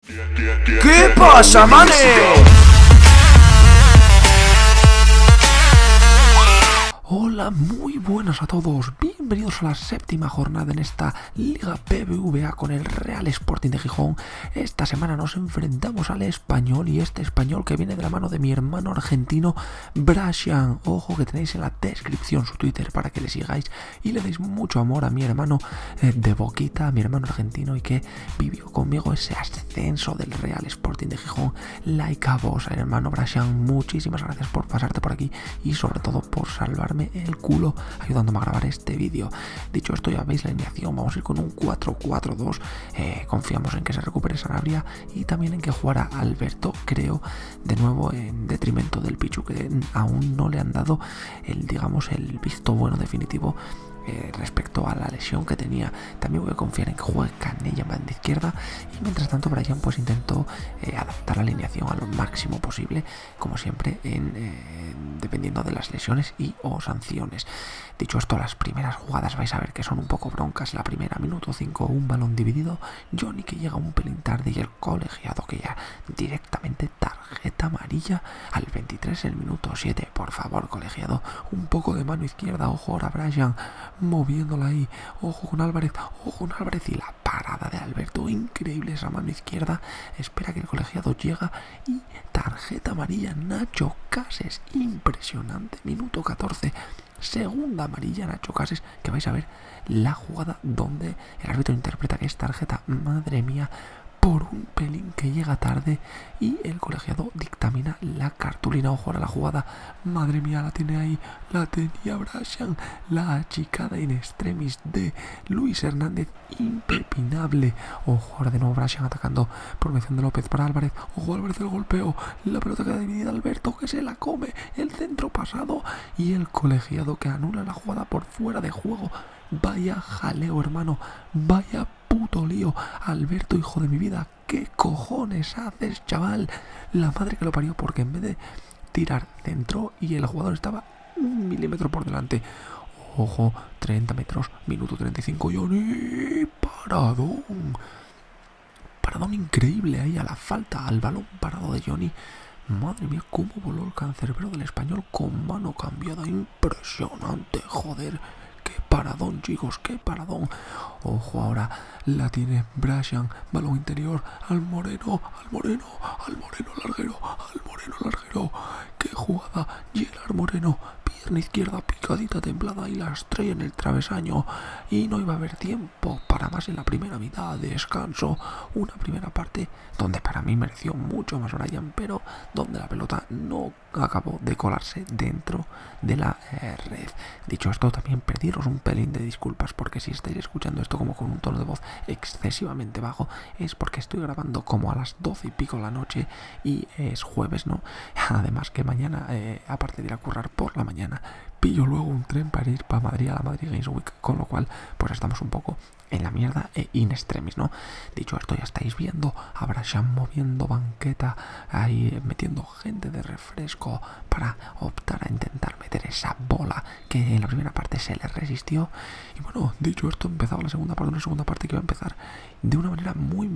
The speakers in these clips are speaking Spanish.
¿Qué pasa, manes? Hola, muy buenas a todos, bienvenidos a la séptima jornada en esta Liga BBVA con el Real Sporting de Gijón. Esta semana nos enfrentamos al Español y este Español que viene de la mano de mi hermano argentino Brashan. Ojo que tenéis en la descripción su Twitter para que le sigáis y le deis mucho amor a mi hermano de Boquita, a mi hermano argentino y que vivió conmigo ese ascenso del Real Sporting de Gijón. Like a vos, hermano Brashan, muchísimas gracias por pasarte por aquí y sobre todo por salvarme el culo ayudándome a grabar este vídeo. Dicho esto, ya veis la alineación, vamos a ir con un 4-4-2. Confiamos en que se recupere Sanabria y también en que jugara Alberto, creo, de nuevo en detrimento del Pichu, que aún no le han dado el visto bueno definitivo respecto a la lesión que tenía. También voy a confiar en que juegue Canella en banda izquierda y mientras tanto Bryan pues intentó adaptar la alineación a lo máximo posible, como siempre dependiendo de las lesiones y o sanciones. Dicho esto, las primeras jugadas vais a ver que son un poco broncas. La primera, minuto 5, un balón dividido, Johnny que llega un pelín tarde y el colegiado que ya directamente tarjeta amarilla al 23, el minuto 7. Por favor, colegiado, un poco de mano izquierda. Ojo ahora Bryan moviéndola ahí, ojo con Álvarez y la parada de Alberto, increíble esa mano izquierda. Espera que el colegiado llega y tarjeta amarilla Nacho Cases, impresionante, minuto 14, segunda amarilla Nacho Cases, que vais a ver la jugada donde el árbitro interpreta que es tarjeta, madre mía, por un pelín que llega tarde y el colegiado dictamina la cartulina. Ojo a la jugada, madre mía, la tiene ahí, la tenía Brashan, la achicada in extremis de Luis Hernández, impepinable. Ojo ahora de nuevo Brashan atacando por mención de López para Álvarez. Ojo Álvarez, el golpeo, la pelota queda dividida, Alberto que se la come, el centro pasado y el colegiado que anula la jugada por fuera de juego. Vaya jaleo, hermano, vaya puto lío. Alberto, hijo de mi vida, ¿qué cojones haces, chaval? La madre que lo parió, porque en vez de tirar centro y el jugador estaba un milímetro por delante. Ojo, 30 metros, minuto 35, Johnny, paradón increíble ahí a la falta, al balón parado de Johnny. Madre mía, cómo voló el cancerbero del Español con mano cambiada, impresionante, joder. ¡Qué paradón, chicos! ¡Qué paradón! Ojo, ahora la tiene Brashan. Balón interior al Moreno. Larguero. ¡Qué jugada! Gerard Moreno. Pierna izquierda picadita, templada y la estrella en el travesaño. Y no iba a haber tiempo para más en la primera mitad. Descanso. Una primera parte donde para mí mereció mucho más Bryan, pero donde la pelota no acabó de colarse dentro de la red. Dicho esto, también pediros un pelín de disculpas porque si estáis escuchando esto como con un tono de voz excesivamente bajo es porque estoy grabando como a las 12 y pico de la noche y es jueves, ¿no? Además que mañana, aparte de ir a currar por la mañana, pillo luego un tren para ir para Madrid a la Madrid Games Week, con lo cual pues estamos un poco en la mierda in extremis, ¿no? Dicho esto, ya estáis viendo a Brashan moviendo banqueta, ahí metiendo gente de refresco para optar a intentar meter esa bola que en la primera parte se le resistió. Y bueno, dicho esto, empezaba la segunda parte, una segunda parte que iba a empezar de una manera muy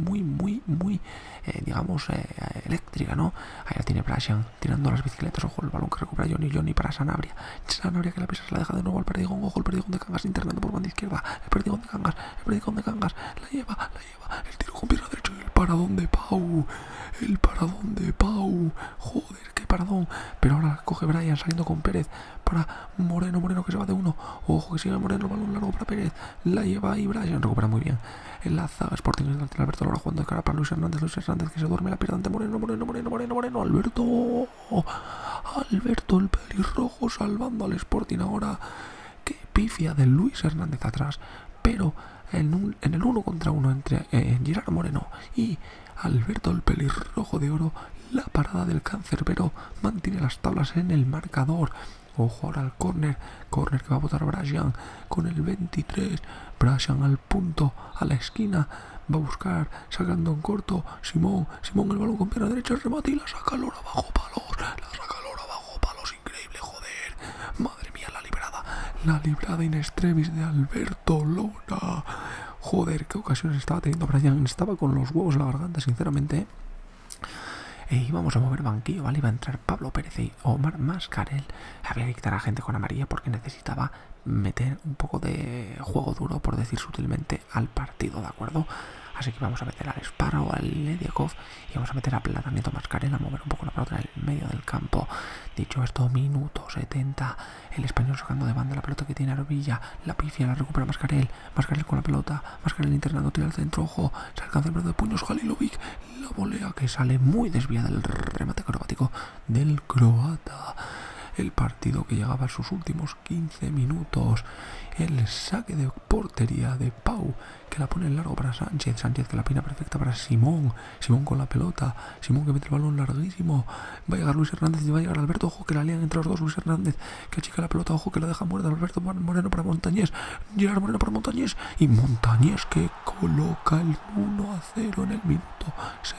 eléctrica, ¿no? Ahí la tiene Brashan tirando las bicicletas, ojo el balón que recupera Johnny para Sanabria que la pisa, se la deja de nuevo al Perdigón, ojo el Perdigón de Cangas internando por banda izquierda, el Perdigón de Cangas, la lleva, el tiro con pierna derecha y el paradón de Pau, joder, qué paradón, pero ahora coge Bryan saliendo con Pérez para Moreno que se va de uno, ojo que sigue Moreno, balón largo para Pérez, la lleva ahí Bryan, recupera muy bien en la zaga Sporting de Alberto, ahora jugando de cara para Luis Hernández que se duerme, la pierde ante Moreno, Alberto el pelirrojo salvando al Sporting ahora, qué pifia de Luis Hernández atrás, pero en el 1 contra 1 entre Gerard Moreno y Alberto el pelirrojo de oro, la parada del cancerbero mantiene las tablas en el marcador. Ojo ahora al córner que va a botar Brashan con el 23, Brashan al punto, a la esquina, va a buscar, sacando en corto, Simón el balón con pierna derecha, el remate y la saca Lora bajo palos, increíble, joder, madre mía, la librada in extremis de Alberto Lora, Joder, qué ocasiones estaba teniendo Brian. Estaba con los huevos en la garganta, sinceramente. Íbamos a mover banquillo, ¿vale? Iba a entrar Pablo Pérez y Omar Mascarell. Había que quitar a gente con amarilla porque necesitaba meter un poco de juego duro, por decir sutilmente, al partido, ¿de acuerdo? Así que vamos a meter al Sparrow, al Lediakov y vamos a meter a Platanito Mascarell a mover un poco la pelota en el medio del campo. Dicho esto, minuto 70, el español sacando de banda la pelota que tiene Arbilla, la pifia, la recupera Mascarell, Mascarell con la pelota, Mascarell internando, tira al centro, ojo, se alcanza el de puños, Halilovic, la volea que sale muy desviada del remate acrobático del croata. El partido que llegaba a sus últimos 15 minutos, el saque de portería de Pau, que la pone en largo para Sánchez, Sánchez que la pina perfecta para Simón, Simón con la pelota, Simón que mete el balón larguísimo, va a llegar Luis Hernández y va a llegar Alberto, ojo que la lían entre los dos, Luis Hernández que achica la pelota, ojo que la deja muerta, Alberto Moreno para Montañés, Gerard Moreno para Montañés y Montañés que coloca el 1-0 en el minuto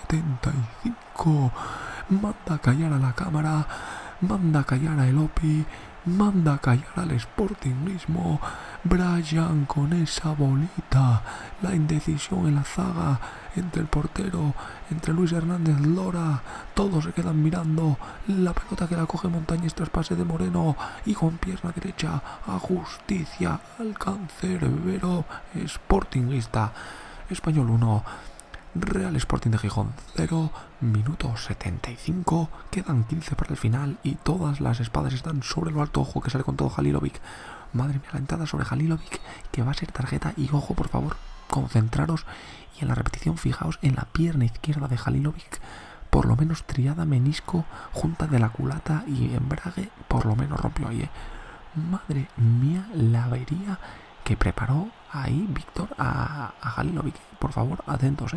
75, manda a callar a la cámara, manda a callar a Elopi, manda a callar al Sporting mismo. Brian con esa bolita, la indecisión en la zaga entre el portero, entre Luis Hernández, Lora, todos se quedan mirando la pelota que la coge Montañés tras pase de Moreno y con pierna derecha a justicia al cancerbero sportingista. Español 1, Real Sporting de Gijón 0, minuto 75, quedan 15 para el final y todas las espadas están sobre lo alto, ojo que sale con todo Halilovic, madre mía la entrada sobre Halilovic que va a ser tarjeta y ojo por favor, concentraros y en la repetición fijaos en la pierna izquierda de Halilovic, por lo menos triada menisco, junta de la culata y embrague, por lo menos rompió ahí, madre mía la avería que preparó ahí Víctor a Halilovic, por favor atentos,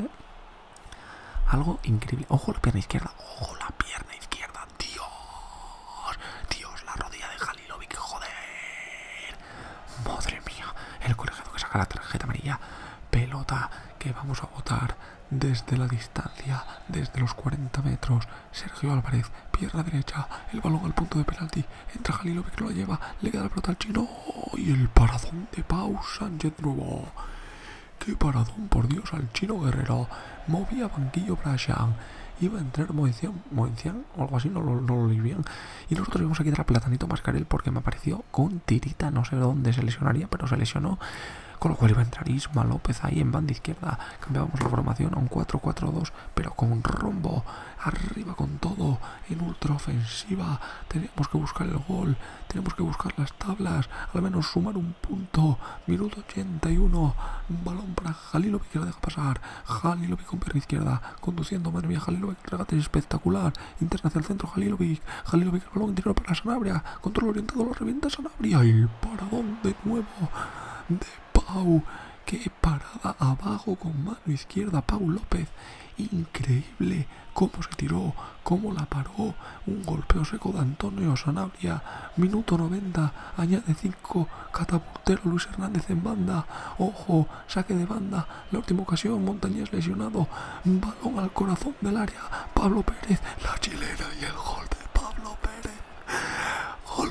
algo increíble. Ojo la pierna izquierda. Ojo la pierna izquierda. Dios, la rodilla de Halilovic. Joder. Madre mía. El colegiado que saca la tarjeta amarilla. Pelota que vamos a botar desde la distancia, desde los 40 metros. Sergio Álvarez, pierna derecha. El balón al punto de penalti. Entra Halilovic, lo lleva. Le queda la pelota al chino. Y el paradón de Pau Sánchez nuevo. ¡Qué paradón, por Dios, al chino guerrero! Movía banquillo Brian. Iba a entrar Moencián o algo así, no lo leí bien. Y nosotros íbamos a quitar a Platanito Mascarell porque me apareció con tirita, no sé dónde se lesionaría, pero se lesionó. Con lo cual iba a entrar Isma López ahí en banda izquierda. Cambiábamos la formación a un 4-4-2, pero con un rombo. Arriba con todo, en ultraofensiva. Teníamos que buscar el gol, tenemos que buscar las tablas, al menos sumar un punto. Minuto 81, un balón para Halilovic que la deja pasar. Halilovic con pierna izquierda, conduciendo, madre mía, Halilovic, regate espectacular. Interna hacia el centro, Halilovic, el balón interior para Sanabria. Control orientado, lo revienta Sanabria. Y el paradón de nuevo de Pau, qué parada abajo con mano izquierda, Pau López, increíble cómo se tiró, cómo la paró, un golpeo seco de Antonio Sanabria, minuto 90, añade 5, catapultero Luis Hernández en banda, ojo, saque de banda, la última ocasión, Montañés lesionado, balón al corazón del área, Pablo Pérez, la chilena y el gol de Pablo Pérez, gol,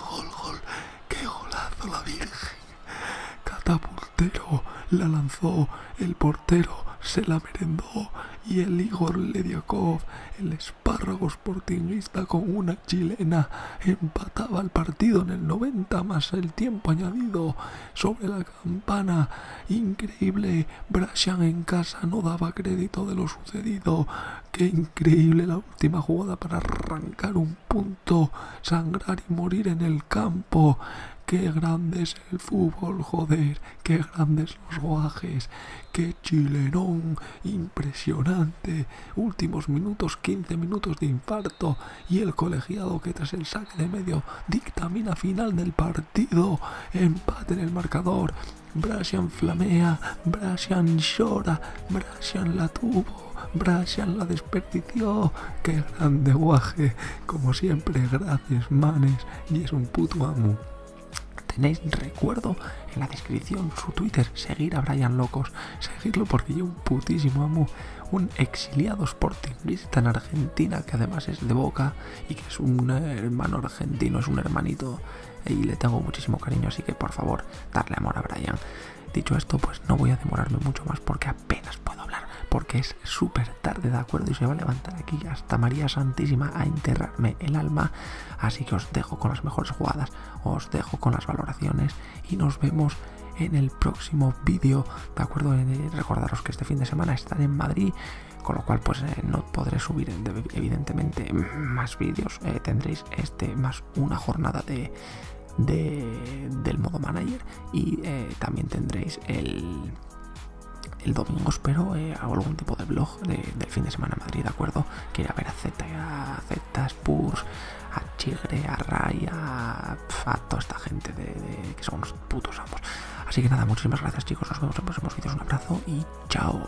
qué golazo la Virgen. Catapultero, la lanzó, el portero se la merendó y el Igor Lediakov, el espárrago sportingista con una chilena, empataba el partido en el 90 más el tiempo añadido sobre la campana. Increíble, Brian en casa no daba crédito de lo sucedido. Qué increíble la última jugada para arrancar un punto, sangrar y morir en el campo. Qué grande es el fútbol, joder, qué grandes los guajes, qué chilenón, impresionante, últimos minutos, 15 minutos de infarto y el colegiado que tras el saque de medio dictamina final del partido, empate en el marcador, Brian flamea, Brian llora, Brian la tuvo, Brian la desperdició, qué grande guaje, como siempre, gracias manes, y es un puto amo. Tenéis, recuerdo en la descripción su Twitter, seguir a Brian Locos, seguirlo porque yo un putísimo amo, un exiliado sportingista en Argentina que además es de Boca y que es un hermano argentino, es un hermanito y le tengo muchísimo cariño, así que por favor, darle amor a Brian. dicho esto, pues no voy a demorarme mucho más porque apenas puedo hablar, porque es súper tarde, ¿de acuerdo? Y se va a levantar aquí hasta María Santísima a enterrarme el alma. Así que os dejo con las mejores jugadas, os dejo con las valoraciones y nos vemos en el próximo vídeo, ¿de acuerdo? Recordaros que este fin de semana estaré en Madrid, con lo cual pues no podré subir evidentemente más vídeos. Tendréis más una jornada del modo manager y también tendréis el domingo, espero, algún tipo de vlog del fin de semana en Madrid, ¿de acuerdo? Que ir a ver a Z, Spurs, a Chigre, a Ray, a toda esta gente que son unos putos amos. Así que nada, muchísimas gracias, chicos, nos vemos en próximos vídeos, un abrazo y chao.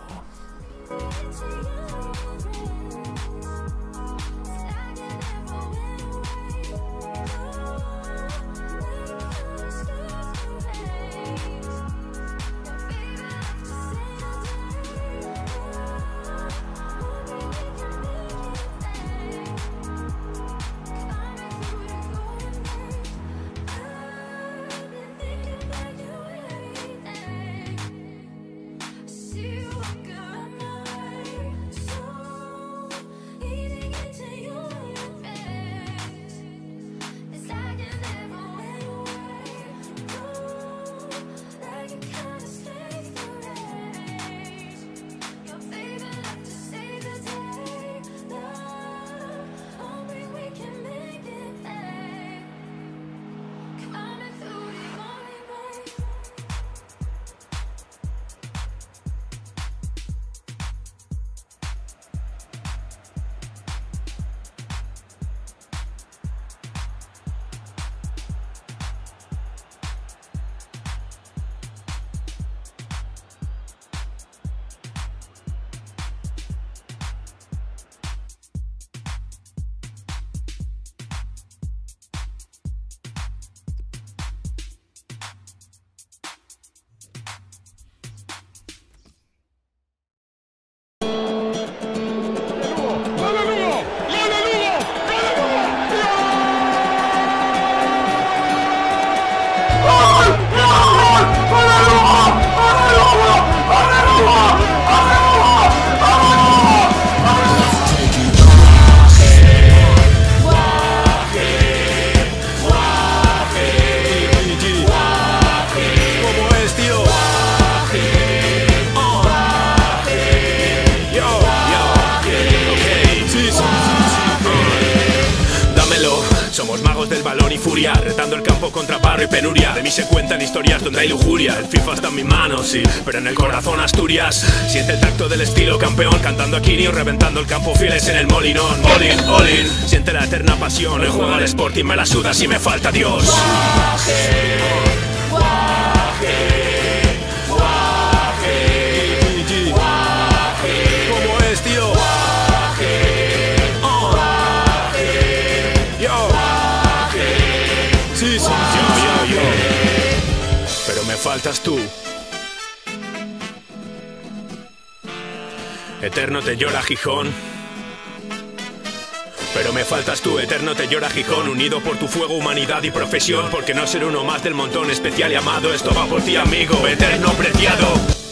Somos magos del balón y furia, retando el campo contra barro y penuria. De mí se cuentan historias donde hay lujuria. El FIFA está en mis manos, sí, pero en el corazón Asturias. Siente el tacto del estilo campeón, cantando a Quinio, reventando el campo fieles en el molinón. All in, all in, siente la eterna pasión. El juego al Sporting me la suda si me falta Dios. Guaje, guaje, guaje, guaje. ¿Cómo es, tío? Sí, sí, yo. Pero me faltas tú. Eterno te llora Gijón. Pero me faltas tú, eterno te llora Gijón. Unido por tu fuego, humanidad y profesión. Porque no ser uno más del montón, especial y amado. Esto va por ti, amigo, eterno preciado.